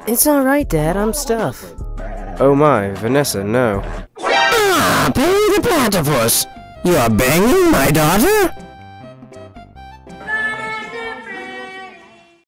It's alright, Dad, I'm stuffed. Oh my, Vanessa, no. Ah, Perry the Platypus! You are banging my daughter?